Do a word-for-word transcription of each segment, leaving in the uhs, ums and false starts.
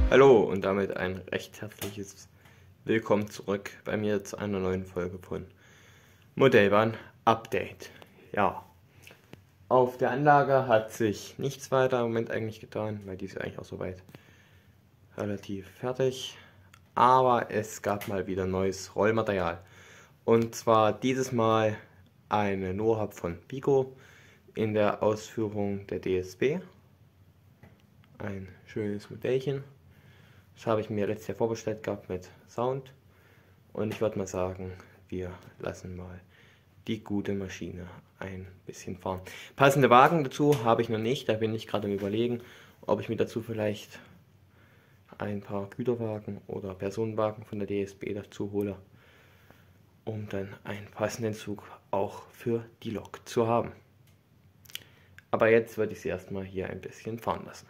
Hallo und damit ein recht herzliches Willkommen zurück bei mir zu einer neuen Folge von Modellbahn Update. Ja, auf der Anlage hat sich nichts weiter im Moment eigentlich getan, weil die ist eigentlich auch soweit relativ fertig. Aber es gab mal wieder neues Rollmaterial. Und zwar dieses Mal eine NoHub von Pico in der Ausführung der D S B. Ein schönes Modellchen. Das habe ich mir letztes Jahr vorbestellt gehabt mit Sound. Und ich würde mal sagen, wir lassen mal die gute Maschine ein bisschen fahren. Passende Wagen dazu habe ich noch nicht. Da bin ich gerade am Überlegen, ob ich mir dazu vielleicht ein paar Güterwagen oder Personenwagen von der D S B dazu hole, um dann einen passenden Zug auch für die Lok zu haben. Aber jetzt würde ich sie erstmal hier ein bisschen fahren lassen.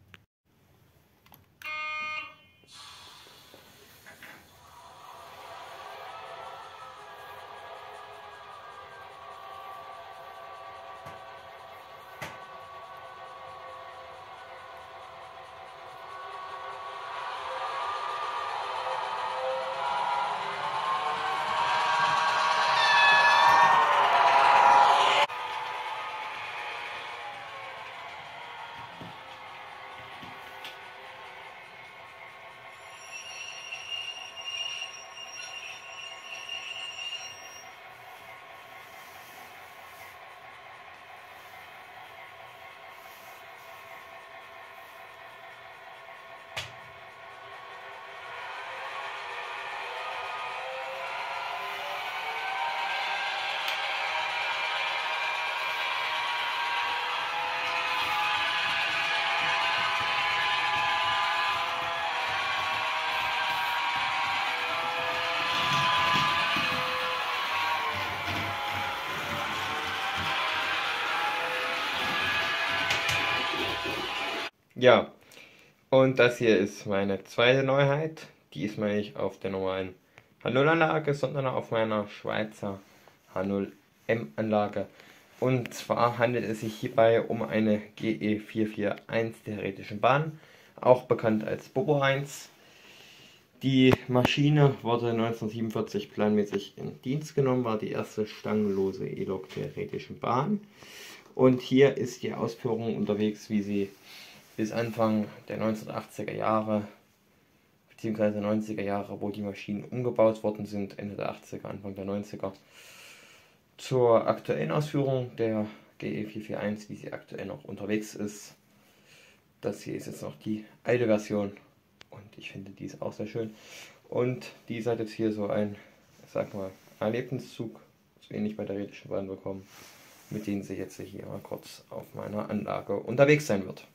Ja, und das hier ist meine zweite Neuheit. Die ist mal nicht auf der normalen H null Anlage, sondern auf meiner Schweizer H null M Anlage. Und zwar handelt es sich hierbei um eine G E vier vier eins der Rhätischen Bahn, auch bekannt als Bobo eins. Die Maschine wurde neunzehnhundertsiebenundvierzig planmäßig in Dienst genommen, war die erste stangenlose E-Lok der Rhätischen Bahn. Und hier ist die Ausführung unterwegs, wie sie bis Anfang der neunzehnhundertachtziger Jahre bzw. neunziger Jahre, wo die Maschinen umgebaut worden sind, Ende der achtziger, Anfang der neunziger, zur aktuellen Ausführung der G E vier vier eins, wie sie aktuell noch unterwegs ist. Das hier ist jetzt noch die alte Version und ich finde die ist auch sehr schön. Und die hat jetzt hier so ein, ich sag mal, Erlebniszug, so ähnlich bei der Rhätischen Bahn bekommen, mit denen sie jetzt hier mal kurz auf meiner Anlage unterwegs sein wird.